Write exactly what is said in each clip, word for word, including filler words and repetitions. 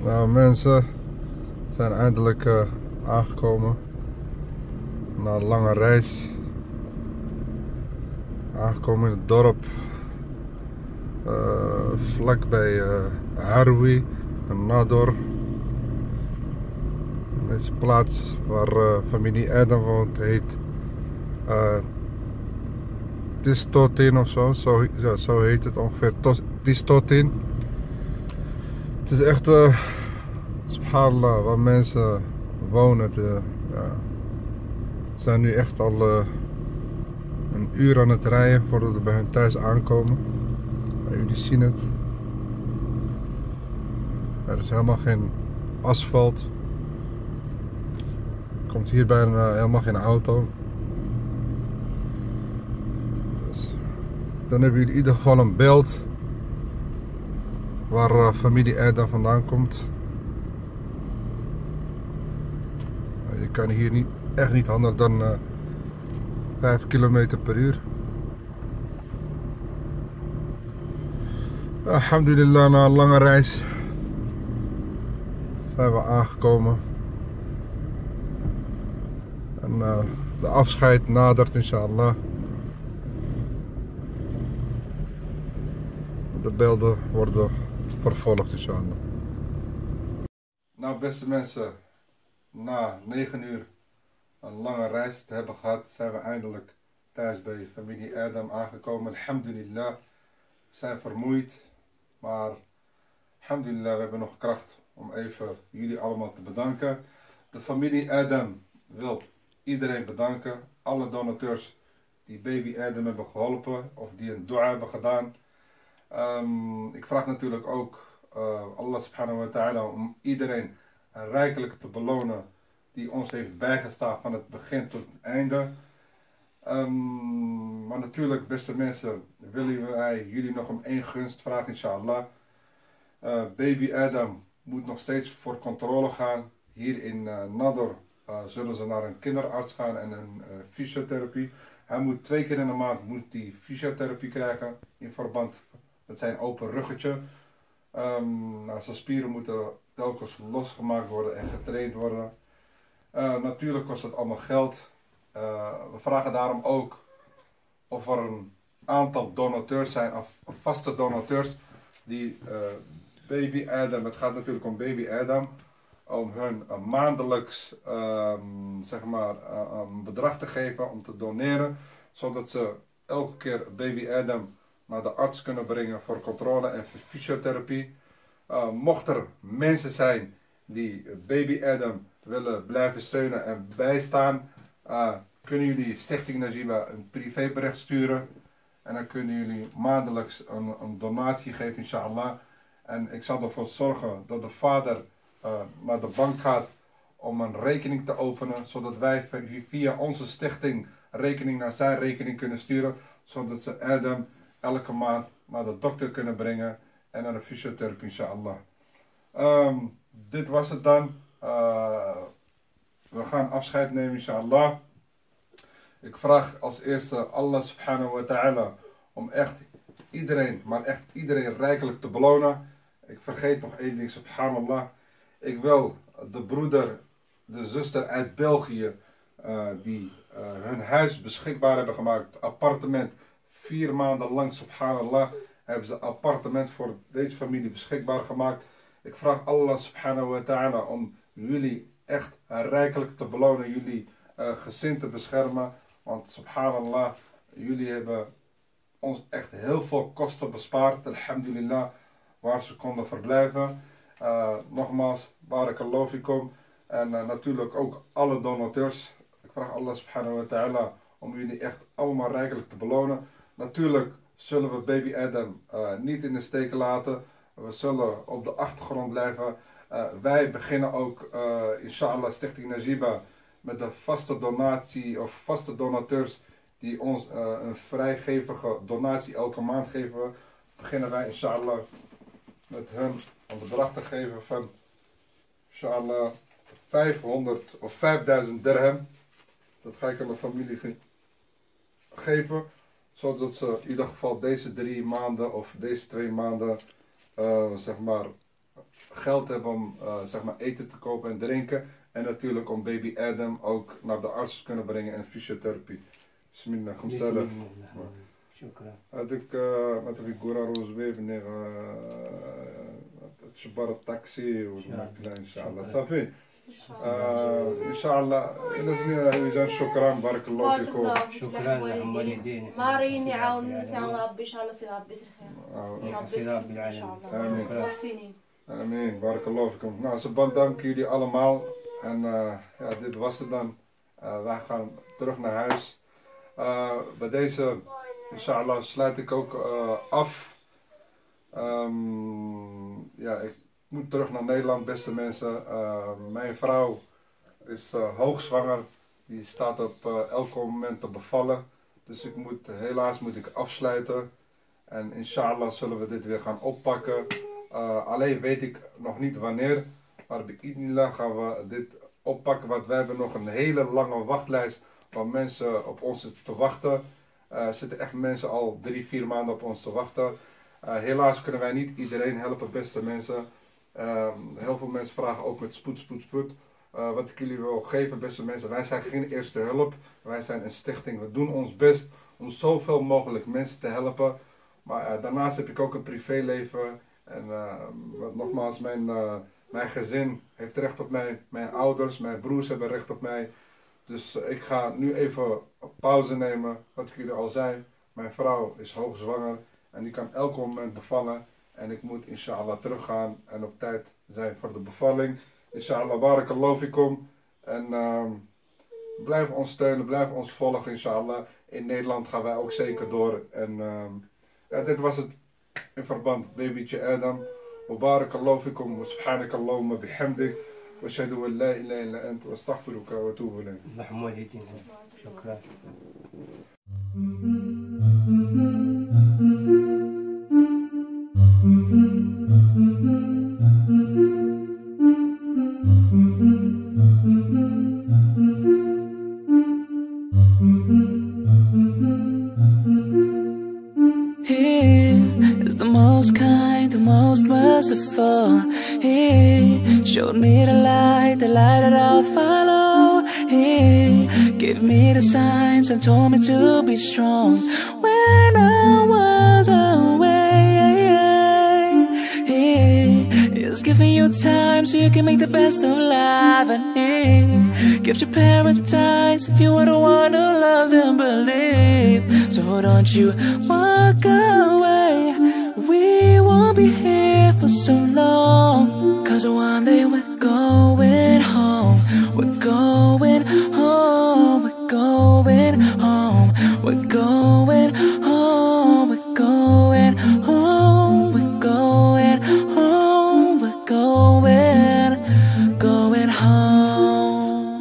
Nou mensen, zijn eindelijk uh, aangekomen na een lange reis. Aangekomen in het dorp uh, vlakbij uh, Harwi en Nador. Deze plaats waar uh, familie Adam woont heet uh, Tistotin of zo, zo, ja, zo heet het ongeveer, Tistotin. Het is echt, uh, subhanallah, waar mensen wonen. Ze ja, zijn nu echt al uh, een uur aan het rijden voordat we bij hun thuis aankomen. Ja, jullie zien het. Er is helemaal geen asfalt. Er komt hier bijna helemaal geen auto. Dus dan hebben jullie in ieder geval een beeld waar uh, familie Adam vandaan komt. Je kan hier niet, echt niet anders dan uh, vijf kilometer per uur. Alhamdulillah, na een lange reis zijn we aangekomen. En uh, de afscheid nadert, inshallah. De beelden worden vervolgd, inshallah. Nou, beste mensen, na negen uur een lange reis te hebben gehad, zijn we eindelijk thuis bij familie Adam aangekomen. Alhamdulillah, we zijn vermoeid, maar alhamdulillah, we hebben nog kracht om even jullie allemaal te bedanken. De familie Adam wil iedereen bedanken, alle donateurs die baby Adam hebben geholpen of die een dua hebben gedaan. Um, ik vraag natuurlijk ook uh, Allah subhanahu wa ta'ala om iedereen rijkelijk te belonen die ons heeft bijgestaan van het begin tot het einde. Um, maar natuurlijk, beste mensen, willen wij jullie nog om één gunst vragen, inshallah. Uh, baby Adam moet nog steeds voor controle gaan. Hier in uh, Nador uh, zullen ze naar een kinderarts gaan en een uh, fysiotherapie. Hij moet twee keer in de maand moet die fysiotherapie krijgen in verband met zijn open ruggetje. Um, nou, zijn spieren moeten telkens losgemaakt worden en getraind worden. Uh, natuurlijk kost het allemaal geld. Uh, we vragen daarom ook of er een aantal donateurs zijn, of vaste donateurs, die uh, baby Adam, het gaat natuurlijk om baby Adam, om hun uh, maandelijks uh, zeg maar, uh, een bedrag te geven om te doneren, zodat ze elke keer baby Adam naar de arts kunnen brengen voor controle en voor fysiotherapie. Uh, mocht er mensen zijn die baby Adam willen blijven steunen en bijstaan, uh, kunnen jullie Stichting Najiba een privébericht sturen en dan kunnen jullie maandelijks een, een donatie geven, inshallah. En ik zal ervoor zorgen dat de vader uh, naar de bank gaat om een rekening te openen, zodat wij via onze stichting rekening naar zijn rekening kunnen sturen, zodat ze Adam elke maand naar de dokter kunnen brengen en naar de fysiotherapie, inshallah. Um, dit was het dan. Uh, we gaan afscheid nemen, inshallah. Ik vraag als eerste Allah subhanahu wa ta'ala om echt iedereen, maar echt iedereen rijkelijk te belonen. Ik vergeet nog één ding, subhanallah. Ik wil de broeder, de zuster uit België, uh, die uh, hun huis beschikbaar hebben gemaakt, appartement, vier maanden lang, subhanallah, hebben ze appartement voor deze familie beschikbaar gemaakt. Ik vraag Allah subhanahu wa ta'ala om jullie echt rijkelijk te belonen, jullie uh, gezin te beschermen. Want subhanallah, jullie hebben ons echt heel veel kosten bespaard, alhamdulillah, waar ze konden verblijven. Uh, nogmaals, barakallahu fikum. En uh, natuurlijk ook alle donateurs. Ik vraag Allah subhanahu wa ta'ala om jullie echt allemaal rijkelijk te belonen. Natuurlijk zullen we baby Adam uh, niet in de steek laten. We zullen op de achtergrond blijven. Uh, wij beginnen ook, uh, inshallah, Stichting Najiba met de vaste donatie of vaste donateurs die ons uh, een vrijgevige donatie elke maand geven. Beginnen wij, inshallah, met hun een bedrag te geven van, inshallah, vijfhonderd of vijfduizend dirham. Dat ga ik aan de familie ge geven, zodat ze in ieder geval deze drie maanden of deze twee maanden uh, zeg maar geld hebben om uh, zeg maar eten te kopen en drinken. En natuurlijk om baby Adam ook naar de arts te kunnen brengen en fysiotherapie. Bismillah, gemzellig. Had ik, wat heb ik, Gora Rooswee, meneer, Shabar taxi, of een inshallah. Safi. inshallah, إذا شكرا بارك الله فيكم. شكرا لوالدينا. ماري نعاون نعاون ربي إن شاء الله سير ربي يسر خير. إن شاء الله. آمين. محسنين. Amen, barakallahu fikum. Nou, Sabban, dank jullie allemaal. En uh, ja, dit was het dan. Uh, wij gaan terug naar huis. Uh, bij deze, inshallah, sluit ik ook uh, af. Um, ja, ik moet terug naar Nederland, beste mensen. Uh, mijn vrouw is uh, hoogzwanger. Die staat op uh, elk moment te bevallen. Dus ik moet, helaas moet ik afsluiten. En inshallah zullen we dit weer gaan oppakken. Uh, alleen weet ik nog niet wanneer, maar bij Idnillah gaan we dit oppakken, want wij hebben nog een hele lange wachtlijst waar mensen op ons zitten te wachten. Er uh, zitten echt mensen al drie, vier maanden op ons te wachten. Uh, helaas kunnen wij niet iedereen helpen, beste mensen. Uh, heel veel mensen vragen ook met spoed, spoed, spoed. Uh, wat ik jullie wil geven, beste mensen, wij zijn geen eerste hulp. Wij zijn een stichting. We doen ons best om zoveel mogelijk mensen te helpen. Maar uh, daarnaast heb ik ook een privéleven. En uh, nogmaals, mijn, uh, mijn gezin heeft recht op mij, mijn ouders, mijn broers hebben recht op mij. Dus uh, ik ga nu even pauze nemen, wat ik jullie al zei. Mijn vrouw is hoogzwanger en die kan elk moment bevallen. En ik moet inshallah teruggaan en op tijd zijn voor de bevalling. Inshallah, barakallahu fikum. En uh, blijf ons steunen, blijf ons volgen inshallah. In Nederland gaan wij ook zeker door. En uh, ja, dit was het. In verband babytje Adam. Wa barakallahu fikum wa subhanakallahumma bihamdik. Wa ashhadu an la ilaha illa anta wa astaghfiruka wa atubu ilayk. محمود يدينا شكرا. The most kind, the most merciful. He showed me the light, the light that I'll follow. He gave me the signs and told me to be strong when I was away. He is giving you time so you can make the best of life, and He gives you paradise if you are the one who loves and believes. So don't you walk away. We won't be here for so long, 'cause one day we're going home. We're going home. We're going home. We're going home. We're going home. We're going home. We're going, going home.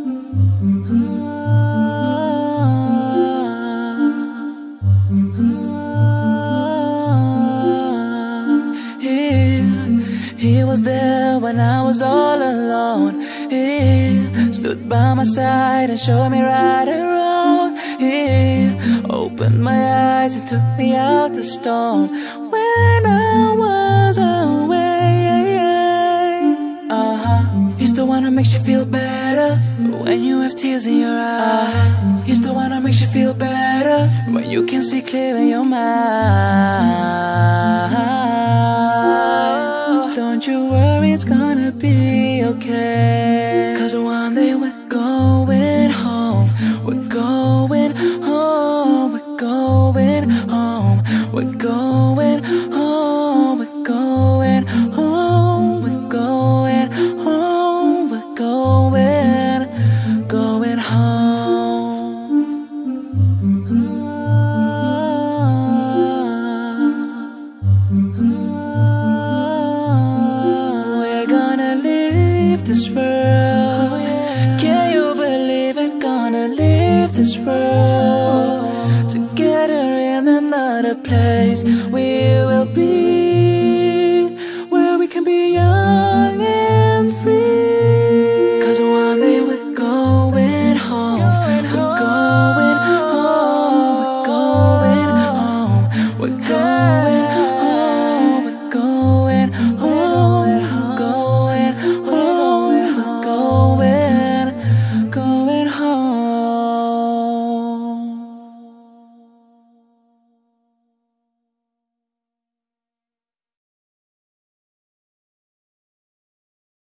He was there when I was all alone. He stood by my side and showed me right and wrong. He opened my eyes and took me out the storm when I was away. Uh-huh. He's the one who makes you feel better when you have tears in your eyes. He's the one who makes you feel better when you can see clear in your mind. Don't you worry, it's gonna be okay, 'cause one day we're going home. We're going home. We're going home. We're going home. We're going home. We're going home. We're going, going home. We're gonna leave this world. Can you believe it? Gonna leave this world together in another place. We